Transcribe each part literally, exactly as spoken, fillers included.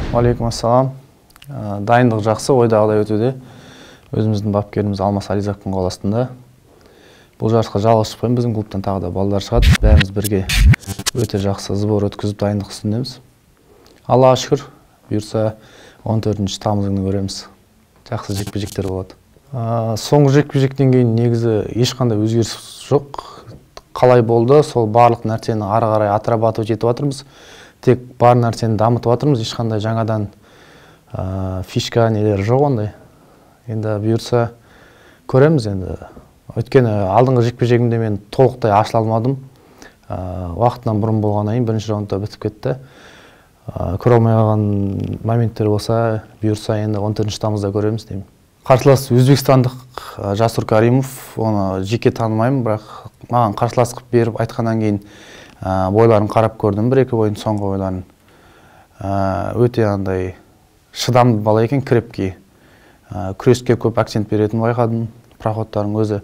Алейкум ассалам. Дайындық жақсы, ойдағыдай өтуде. Өзіміздің бапкеріміз Алмас Ализақтың қол астында. Бұл жарысқа жалғыз шықпаймын, біздің клубтан тағы да балдар шығады. Бәріміз бірге өте жақсы сбор өткізіп дайындық үстіндеміз. Аллаға шүкір, бұйырса он төртінші тамыз күні көреміз. Жақсы жекпе-жектер болады. Соңғы жекпе-жектен кейін негізі ешқандай өзгеріс жоқ. Қалай болды, сол барлық нәрсені ары қарай отрабатывать етіп жатырмыз. Тек бар нәрсені дамытып жатырмыз, ешқандай жаңадан фишка нелер жоқ ондай. Енді бұйырса көреміз енді. Өйткені алдыңғы жекпе-жегімде мен толықтай ашыла алмадым. Уақытынан бұрын болғаннан кейін бірінші раундта бітіп кетті. Көре алмай қалған моменттер болса, бұйырса енді он төртінші тамызда көреміз деймін. Қарсылас өзбекстандық Жасур Каримов, оны жеке танымаймын, бірақ маған қарсылас қылып беріп айтқаннан кейін бойларын қарап көрдім, бір-екі бойын соңғы бойларын. Өте андай шыдамды бала екен, крепкий. Күреске көп акцент беретін байқадым. Проходтардың өзі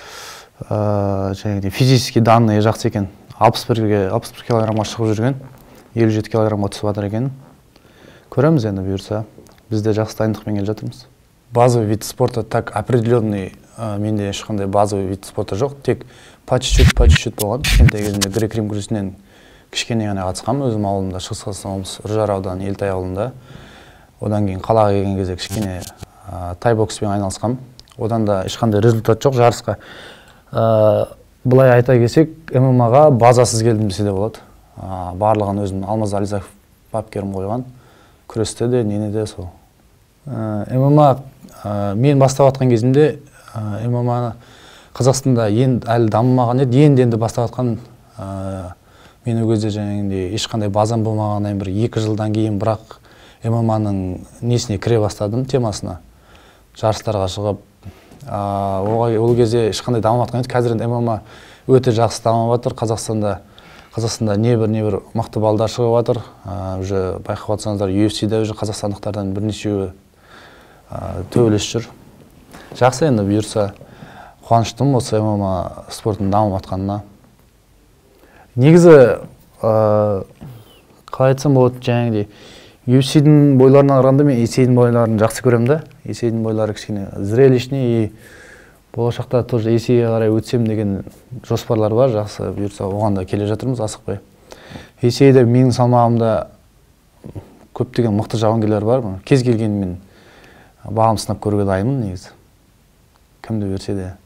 физически данные жақсы екен. алпыс бір килограммға шығып жүрген, елу жеті килограммға түсіп жатыр екен. Көреміз енді бұйырса. Біз де жақсы дайындықпен келе жатырмыз. Базовый вид спорта так определенный, менде ешқандай базовый вид спорта жоқ. Тек по чуть-чуть, по чуть-чуть болған. Кішкентай кезімде грек-рим күресінен кішкене ғана қатысқанмын. Өзім ауылымда, Шығыс Қазақстан облысы Үржар ауданы Елтай ауылында. Одан кейін қалаға келген кезде кішкене тай-бокспен айналысқанмын. Одан да ешқандай результат жоқ жарысқа. Бұлай айта келсек, эм эм а-ға базасыз келдім десе де болады. Барлығын өзім Алмаз Ализақов бапкерім қойған. Күресте де, нене де сол. эм эм а мен бастап атқан кезімде эм эм а Қазақстанда әлі дамымаған еді, енді-енді бастап атқан. Мен ол кезде жаңағындай ешқандай базам болмағаннан бір екі жылдан кейін бірақ эм эм а-ның несіне кіре бастадым, темасына. Жарыстарға шығып, ол кезде ешқандай дамып атқан еді. Қазір эм эм а өте жақсы дамып жатыр. Қазақстанда Қазақстанда небір-небір мықты балдар шығып жатыр. Уже байқап жатсаңыздар, ю эф си-де уже қазақстандықтардан бірнешеуі төбелесіп жүр. Жақсы енді бұйырса қуаныштымын осы эм эм а спортының дамып жатқанына. Негізі қалай айтсам болады, жаңағыдай ю эф си-дің бойларына қарағанда мен Есейдің бойларын жақсы көремін да. Есейдің бойлары кішкене зрелищный, и болашақта тоже Есейге қарай өтсем деген жоспарлар бар. Жақсы бұйырса оған да келе жатырмыз асықпай. Есейде менің салмағымда көптеген мықты жауынгерлер бар. Кез келген мен бағым сынап көруге дайынмын негізі. Кімді берсе де.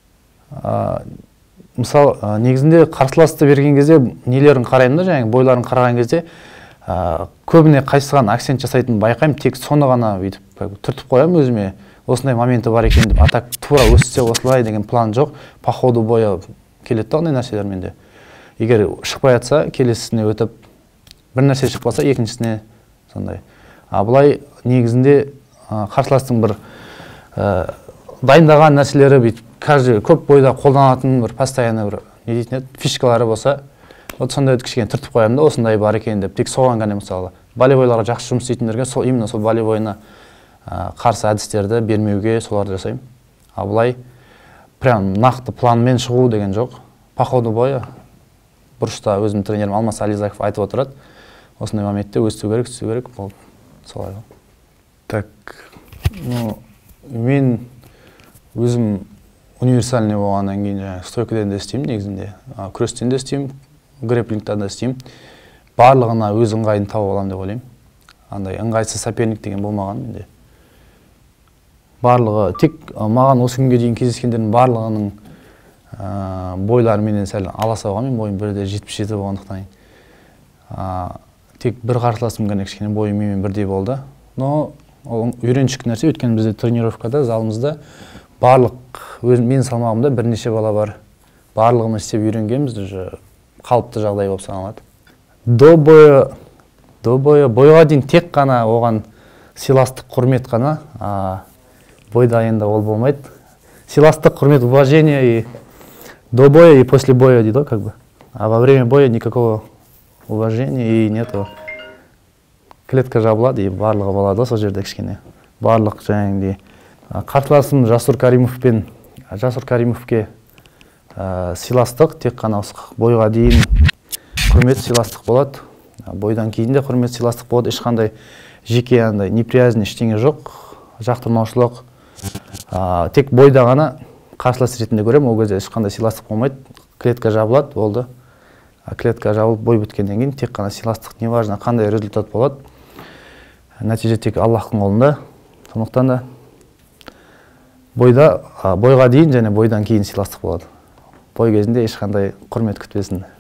Мысалы, негізінде қарсыласты берген кезде нелерін қараймын да, жаңағы бойларын қараған кезде көбіне қайсыған акцент жасайтын байқаймын, тек соны ғана түртіп қоямын өзіме. Осындай моменті бар екен деп, атак тура өссе осылай деген план жоқ. По ходу боя келеді да ондай нәрселер менде. Егер шықпай жатса, келесісіне өтіп, бір нәрсе шықпаса, екіншісіне сондай. Бұлай негізінде қарсыластың бір дайындаған нәрселері бүйтіп, көп бойда қолданатын бір постоянно бір не дейтін еді, фишкалары болса, вот сондай кішкене түртіп қоямын да, осындай бар екен деп. Тек соған ғана мысалы. Волейбойларға жақсы жұмыс істейтіндерге сол именно сол волейбойына қарсы әдістерді бермеуге соларды жасаймын. А бұлай прям нақты планмен шығу деген жоқ. По ходу боя бұрышта өзім тренерім Алмас Ализақов айтып отырады. Осындай моментте өсу керек, өсу керек болды. Солай. Так, ну, мен өзім универсальный болғаннан кейін стойкіден де істеймін негізінде. Күрестен де істеймін, грэпплингтен де істеймін. Барлығына өз ыңғайын тауып аламын деп ойлаймын. Андай ыңғайсыз соперник деген болмаған менде. Барлығы, тек маған осы күнге дейін кездескендердің барлығының бойлары менен сәл аласа болған, мен бойым бірде жетпіс жеті болғандықтан. Тек бір қарсыласым ғана кішкене бойым менімен бірдей болды. Но ол үйреншік нәрсе, өйткені бізде тренировкада, залымызда барлық мен салмағымда бірнеше бала бар. Барлығымыз істеп үйренгенбіз, қалыпты жағдай болып саналады. До боя, до боя, бойға дейін тек қана оған сыйластық, құрмет қана, бойда енді ол болмайды. Сыйластық, құрмет, уважение и до боя и после боя дейді, как бы. А во время боя никакого уважения и нету. Клетка жабылады, и барлығы болады сол жерде кішкене. Барлық жаңағындай қарсыласым Жасур Каримовпен, Жасур Каримовке сыйластық, тек қана бойға дейін құрмет, сыйластық болады. бойдан кейін де құрмет сыйластық болады, ешқандай жеке андай неприязнь ештеңе жоқ, жақтырмаушылық. Тек бойда ғана қарсылас ретінде көремін, ол кезде ешқандай сыйластық болмайды, клетка жабылады, болды. Клетка жабылып бой біткеннен кейін тек қана сыйластық, неважно қандай результат болады, нәтиже тек Аллахтың қолында. Сондықтан да бойда, бойға дейін және бойдан кейін сыйластық болады. Бой кезінде ешқандай құрмет күтпесін.